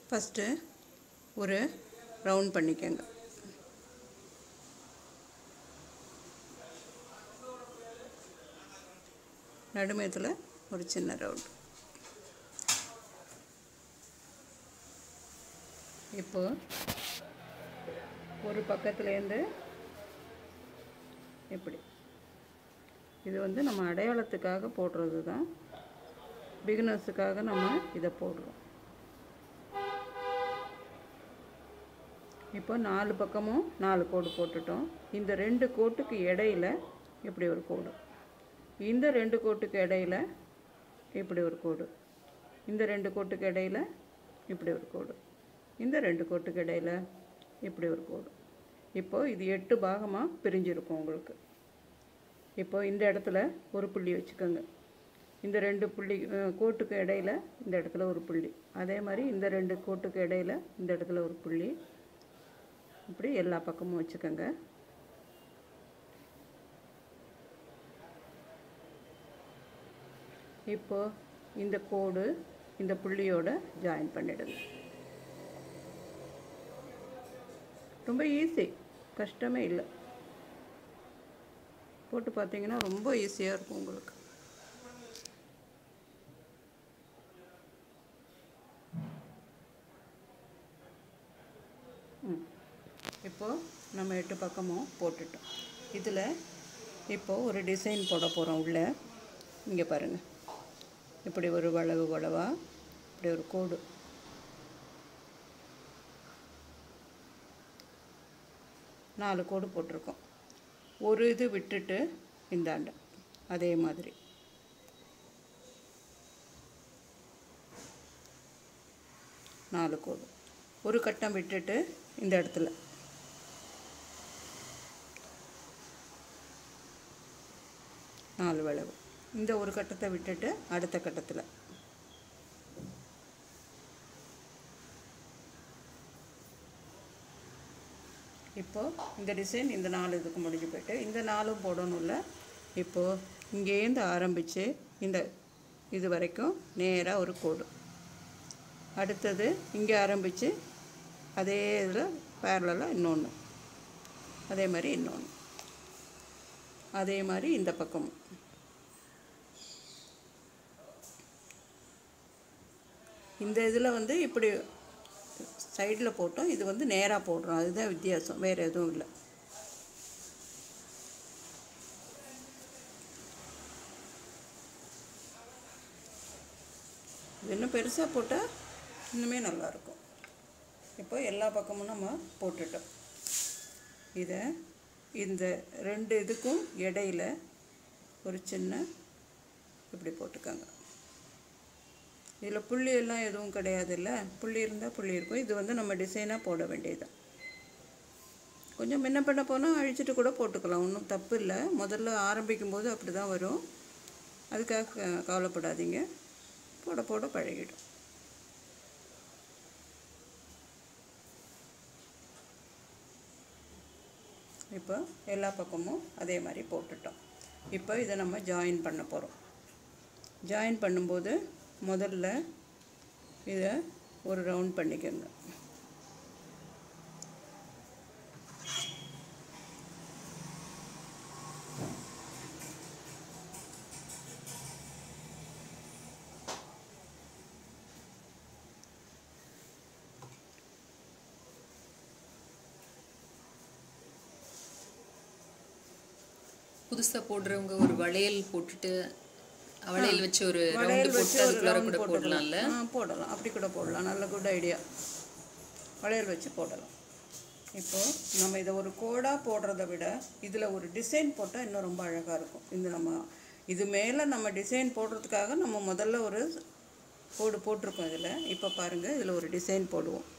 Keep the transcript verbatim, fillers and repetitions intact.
First ஒரு round பண்ணிக்கோங்க. நடுமையத்தில் ஒரு சின்ன ரவுண்ட். இப்போ ஒரு பக்கத்துலேருந்து இப்படி, இது வந்து நம்ம அடையாளத்துக்காக போடுறது தான், பிகினர்ஸுக்காக நம்ம இதை போடுறோம். இப்போ நாலு பக்கமும் நாலு கோடு போட்டுட்டோம். இந்த ரெண்டு கோட்டுக்கு இடையில இப்படி ஒரு கோடு, இந்த ரெண்டு கோட்டுக்கு இடையில இப்படி ஒரு கோடு, இந்த ரெண்டு கோட்டுக்கு இடையில இப்படி ஒரு கோடு, இந்த ரெண்டு கோட்டுக்கு இடையில இப்படி ஒரு கோடு. இப்போது இது எட்டு பாகமாக பிரிஞ்சிருக்கும் உங்களுக்கு. இப்போ இந்த இடத்துல ஒரு புள்ளி வச்சுக்கோங்க. இந்த ரெண்டு புள்ளி கோட்டுக்கு இடையில இந்த இடத்துல ஒரு புள்ளி, அதே மாதிரி இந்த ரெண்டு கோட்டுக்கு இடையில இந்த இடத்துல ஒரு புள்ளி, இப்படி எல்லா பக்கமும் வச்சுக்கோங்க. இப்போ இந்த கோடு இந்த புள்ளியோட ஜாயின் பண்ணிடுங்க. ரொம்ப ஈஸி, கஷ்டமே இல்லை. போட்டு பார்த்தீங்கன்னா ரொம்ப ஈஸியாக இருக்கும் உங்களுக்கு. ம் இப்போது நம்ம எட்டு பக்கமும் போட்டுட்டோம். இதில் இப்போது ஒரு டிசைன் போட போகிறோம் உள்ள. இங்கே பாருங்கள், இப்படி ஒரு வளைவு வளைவா இப்படி ஒரு கோடு, நாலு கோடு போட்டிருக்கோம். ஒரு இது விட்டுட்டு இந்தாண்ட அதே மாதிரி நாலு கோடு, ஒரு கட்டம் விட்டுட்டு இந்த இடத்துல நாலு வளைவு, இந்த ஒரு கட்டத்தை விட்டுட்டு அடுத்த கட்டத்தில் இப்போது இந்த டிசைன் இந்த நாலு இதுக்கு முடிஞ்சு போய்ட்டு இந்த நாலும் போடணும்ல. இப்போது இங்கேருந்து ஆரம்பித்து இந்த இது வரைக்கும் நேராக ஒரு கோடு, அடுத்தது இங்கே ஆரம்பித்து அதே இதில் பேரலாக இன்னொன்று, அதே மாதிரி இன்னொன்று, அதே மாதிரி இந்த பக்கமும். இந்த இதில் வந்து இப்படி சைடில் போட்டோம், இது வந்து நேராக போடுறோம், அதுதான் வித்தியாசம், வேறு எதுவும் இல்லை. இன்னும் பெருசாக போட்டால் இன்னுமே நல்லாயிருக்கும். இப்போ எல்லா பக்கமும் நம்ம போட்டுட்டோம். இதை இந்த ரெண்டு இதுக்கும் இடையில ஒரு சின்ன இப்படி போட்டுக்கோங்க. இதில் புள்ளி எல்லாம் எதுவும் கிடையாது, இல்லை புள்ளி இருந்தால் புள்ளி இருக்கும். இது வந்து நம்ம டிசைனாக போட வேண்டியது. கொஞ்சம் முன்ன பண்ண போனால் அழிச்சிட்டு கூட போட்டுக்கலாம், ஒன்றும் தப்பு இல்லை. முதல்ல ஆரம்பிக்கும் போது அப்படி தான் வரும், அதுக்காக கவலைப்படாதீங்க, போட போட பழகிடும். இப்போ எல்லா பக்கமும் அதே மாதிரி போட்டுட்டோம். இப்போ இதை நம்ம ஜாயின் பண்ண போகிறோம். ஜாயின் பண்ணும்போது முதல்ல இதை ஒரு ரவுண்ட் பண்ணிக்கோங்க. புதுசாக போடுறவங்க ஒரு வளையல் போட்டுட்டு வளையல் வச்சு ஒரு ரவுண்ட் போட்டு அதுக்குள்ள கூட போடலாம்ல. போடலாம், அப்படி கூட போடலாம், நல்ல குட் ஐடியா. வளையல் வச்சு போடலாம். இப்போது நம்ம இதை ஒரு கோடாக போடுறத விட இதில் ஒரு டிசைன் போட்டால் இன்னும் ரொம்ப அழகாக இருக்கும். இந்த நம்ம இது மேலே நம்ம டிசைன் போடுறதுக்காக நம்ம முதல்ல ஒரு கோடு போட்டிருக்கோம் இதில். இப்போ பாருங்கள், இதில் ஒரு டிசைன் போடுவோம்.